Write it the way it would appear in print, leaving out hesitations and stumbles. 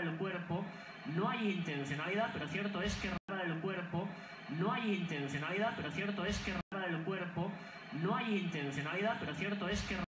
el cuerpo, no hay intencionalidad, pero cierto es que el cuerpo, no hay intencionalidad, pero cierto es que el cuerpo, no hay intencionalidad, pero cierto es que